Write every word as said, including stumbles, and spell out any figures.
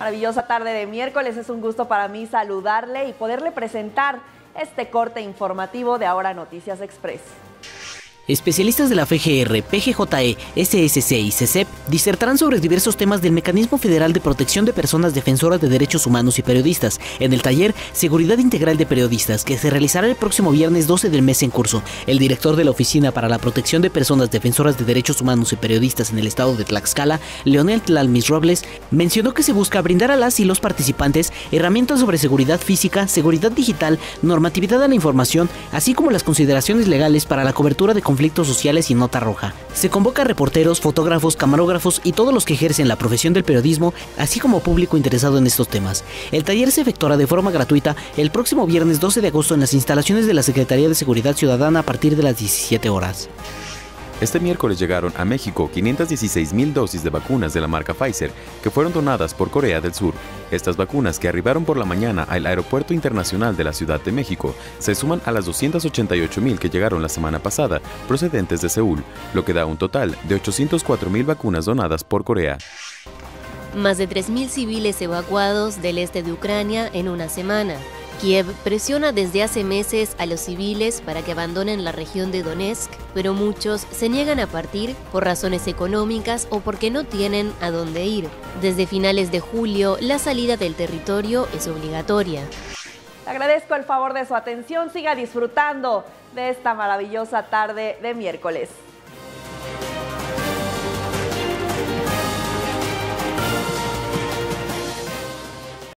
maravillosa tarde de miércoles. Es un gusto para mí saludarle y poderle presentar este corte informativo de Ahora Noticias Express. Especialistas de la F G R, P G J E, S S C y C E P disertarán sobre diversos temas del Mecanismo Federal de Protección de Personas Defensoras de Derechos Humanos y Periodistas en el taller Seguridad Integral de Periodistas, que se realizará el próximo viernes doce del mes en curso. El director de la Oficina para la Protección de Personas Defensoras de Derechos Humanos y Periodistas en el estado de Tlaxcala, Leonel Tlalmis Robles, mencionó que se busca brindar a las y los participantes herramientas sobre seguridad física, seguridad digital, normatividad a la información, así como las consideraciones legales para la cobertura de conflictos conflictos sociales y nota roja. Se convoca a reporteros, fotógrafos, camarógrafos y todos los que ejercen la profesión del periodismo, así como público interesado en estos temas. El taller se efectuará de forma gratuita el próximo viernes doce de agosto en las instalaciones de la Secretaría de Seguridad Ciudadana a partir de las diecisiete horas. Este miércoles llegaron a México quinientas dieciséis mil dosis de vacunas de la marca Pfizer que fueron donadas por Corea del Sur. Estas vacunas, que arribaron por la mañana al Aeropuerto Internacional de la Ciudad de México, se suman a las doscientas ochenta y ocho mil que llegaron la semana pasada procedentes de Seúl, lo que da un total de ochocientas cuatro mil vacunas donadas por Corea. Más de tres mil civiles evacuados del este de Ucrania en una semana. Kiev presiona desde hace meses a los civiles para que abandonen la región de Donetsk, pero muchos se niegan a partir por razones económicas o porque no tienen a dónde ir. Desde finales de julio, la salida del territorio es obligatoria. Le agradezco el favor de su atención. Siga disfrutando de esta maravillosa tarde de miércoles.